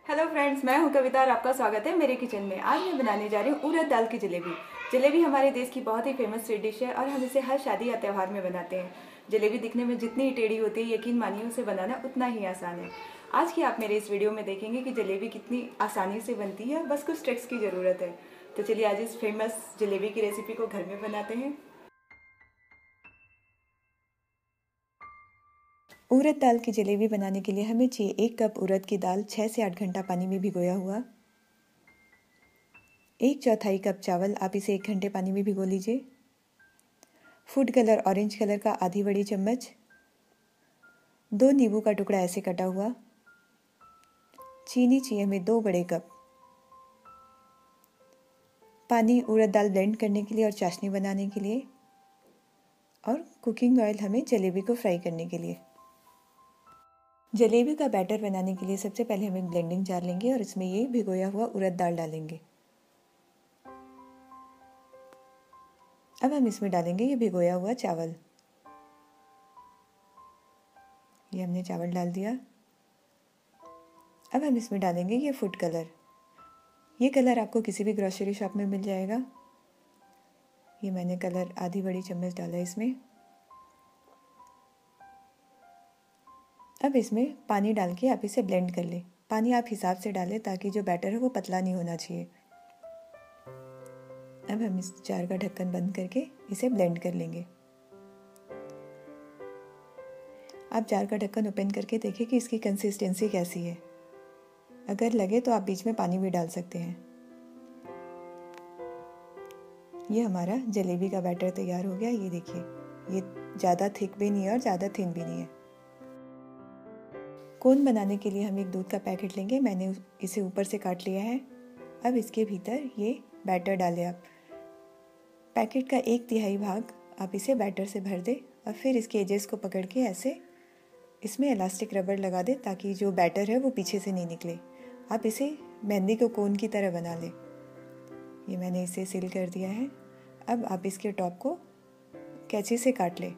Hello friends, मैं हूं कविता और आपका स्वागत है मेरे किचन में। आज मैं बनाने जा रही हूं उड़द दाल की जलेबी। जलेबी हमारे देश की बहुत ही फेमस स्वीट डिश है और हम इसे हर शादी या त्यौहार में बनाते हैं। जलेबी दिखने में जितनी टेढ़ी होती है, यकीन मानिए उसे बनाना उतना ही आसान है। आज की आप मेरे इस वीडियो में देखेंगे कि जलेबी कितनी आसानी से बनती है, बस कुछ ट्रिक्स की ज़रूरत है। तो चलिए आज इस फेमस जलेबी की रेसिपी को घर में बनाते हैं। उड़द दाल की जलेबी बनाने के लिए हमें चाहिए 1 कप उड़द की दाल 6 से 8 घंटा पानी में भिगोया हुआ। 1/4 कप चावल, आप इसे 1 घंटे पानी में भिगो लीजिए। फूड कलर ऑरेंज कलर का आधी बड़ी चम्मच। 2 नींबू का टुकड़ा ऐसे कटा हुआ। चीनी चाहिए हमें 2 बड़े कप। पानी उड़द दाल ब्लेंड करने के लिए और चाशनी बनाने के लिए। और कुकिंग ऑयल हमें जलेबी को फ्राई करने के लिए। जलेबी का बैटर बनाने के लिए सबसे पहले हम एक ब्लेंडिंग जार लेंगे और इसमें ये भिगोया हुआ उड़द दाल डालेंगे। अब हम इसमें डालेंगे ये भिगोया हुआ चावल। ये हमने चावल डाल दिया। अब हम इसमें डालेंगे ये फूड कलर। ये कलर आपको किसी भी ग्रोसरी शॉप में मिल जाएगा। ये मैंने कलर आधी बड़ी चम्मच डाला इसमें। अब इसमें पानी डाल के आप इसे ब्लेंड कर लें। पानी आप हिसाब से डालें ताकि जो बैटर है वो पतला नहीं होना चाहिए। अब हम इस जार का ढक्कन बंद करके इसे ब्लेंड कर लेंगे। आप जार का ढक्कन ओपन करके देखें कि इसकी कंसिस्टेंसी कैसी है। अगर लगे तो आप बीच में पानी भी डाल सकते हैं। ये हमारा जलेबी का बैटर तैयार हो गया। ये देखिए, ये ज़्यादा थिक भी नहीं है और ज़्यादा थिन भी नहीं है। कोन बनाने के लिए हम एक दूध का पैकेट लेंगे। मैंने इसे ऊपर से काट लिया है। अब इसके भीतर ये बैटर डालें आप। पैकेट का 1/3 भाग आप इसे बैटर से भर दें और फिर इसके एजेस को पकड़ के ऐसे इसमें इलास्टिक रबर लगा दें ताकि जो बैटर है वो पीछे से नहीं निकले। आप इसे मेहंदी को कोन की तरह बना लें। ये मैंने इसे सील कर दिया है। अब आप इसके टॉप को कैंची से काट लें।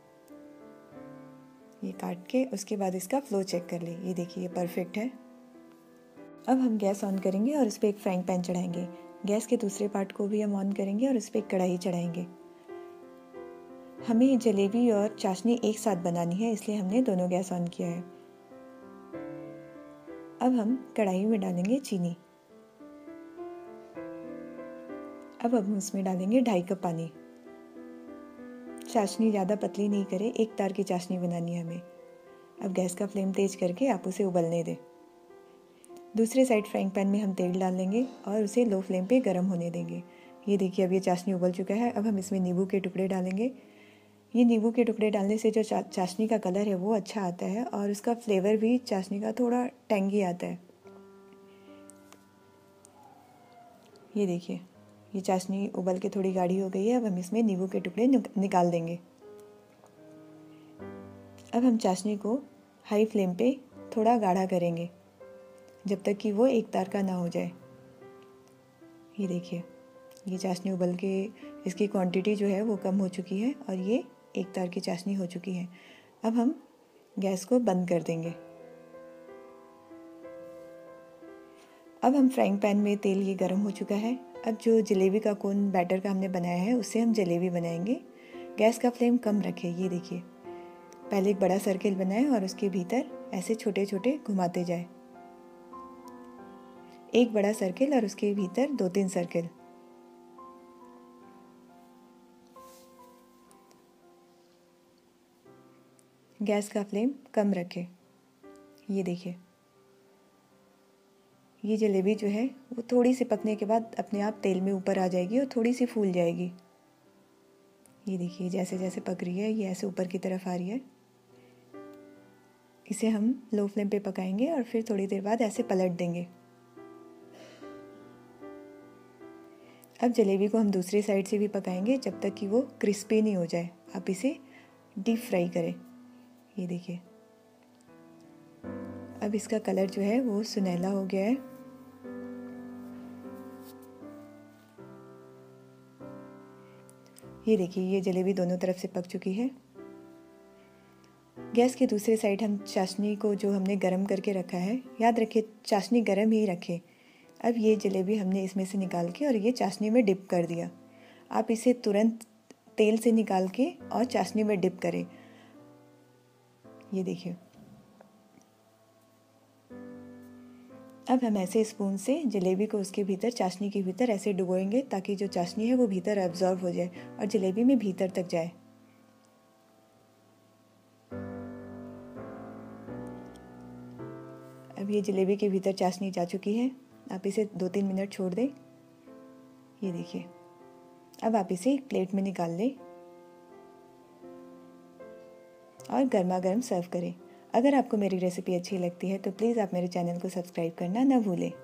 ये काट के उसके बाद इसका फ्लो चेक कर लें। ये देखिए, ये परफेक्ट है। अब हम गैस ऑन करेंगे और इस पर एक फ्राइंग पैन चढ़ाएंगे। गैस के दूसरे पार्ट को भी हम ऑन करेंगे और इस पर एक कढ़ाई चढ़ाएंगे। हमें जलेबी और चाशनी एक साथ बनानी है, इसलिए हमने दोनों गैस ऑन किया है। अब हम कढ़ाई में डालेंगे चीनी। अब हम इसमें डालेंगे 2.5 कप पानी। चाशनी ज़्यादा पतली नहीं करें, एक तार की चाशनी बनानी है हमें। अब गैस का फ्लेम तेज करके आप उसे उबलने दें। दूसरे साइड फ्राइंग पैन में हम तेल डाल लेंगे और उसे लो फ्लेम पे गर्म होने देंगे। ये देखिए, अब ये चाशनी उबल चुका है। अब हम इसमें नींबू के टुकड़े डालेंगे। ये नींबू के टुकड़े डालने से जो चाशनी का कलर है वो अच्छा आता है और उसका फ्लेवर भी चाशनी का थोड़ा टेंगी आता है। ये देखिए, ये चाशनी उबल के थोड़ी गाढ़ी हो गई है। अब हम इसमें नींबू के टुकड़े निकाल देंगे। अब हम चाशनी को हाई फ्लेम पे थोड़ा गाढ़ा करेंगे जब तक कि वो एक तार का ना हो जाए। ये देखिए, ये चाशनी उबल के इसकी क्वांटिटी जो है वो कम हो चुकी है और ये एक तार की चाशनी हो चुकी है। अब हम गैस को बंद कर देंगे। अब हम फ्राइंग पैन में तेल ये गर्म हो चुका है। अब जो जलेबी का कोन बैटर का हमने बनाया है उससे हम जलेबी बनाएंगे। गैस का फ्लेम कम रखें। ये देखिए, पहले एक बड़ा सर्किल बनाएं और उसके भीतर ऐसे छोटे छोटे घुमाते जाए। एक बड़ा सर्किल और उसके भीतर 2-3 सर्किल। गैस का फ्लेम कम रखें। ये देखिए, ये जलेबी जो है वो थोड़ी सी पकने के बाद अपने आप तेल में ऊपर आ जाएगी और थोड़ी सी फूल जाएगी। ये देखिए, जैसे जैसे पक रही है ये ऐसे ऊपर की तरफ आ रही है। इसे हम लो फ्लेम पे पकाएंगे और फिर थोड़ी देर बाद ऐसे पलट देंगे। अब जलेबी को हम दूसरी साइड से भी पकाएंगे जब तक कि वो क्रिस्पी नहीं हो जाए। आप इसे डीप फ्राई करें। ये देखिए, अब इसका कलर जो है वो सुनहला हो गया है। ये देखिए, ये जलेबी दोनों तरफ से पक चुकी है। गैस के दूसरे साइड हम चाशनी को जो हमने गरम करके रखा है, याद रखें चाशनी गरम ही रखें। अब ये जलेबी हमने इसमें से निकाल के और ये चाशनी में डिप कर दिया। आप इसे तुरंत तेल से निकाल के और चाशनी में डिप करें। ये देखिए, अब हम ऐसे स्पून से जलेबी को उसके भीतर, चाशनी के भीतर ऐसे डुबोएंगे ताकि जो चाशनी है वो भीतर एब्जॉर्ब हो जाए और जलेबी में भीतर तक जाए। अब ये जलेबी के भीतर चाशनी जा चुकी है। आप इसे 2-3 मिनट छोड़ दें। ये देखिए, अब आप इसे एक प्लेट में निकाल लें और गर्मा गर्म सर्व करें। अगर आपको मेरी रेसिपी अच्छी लगती है तो प्लीज़ आप मेरे चैनल को सब्सक्राइब करना ना भूलें।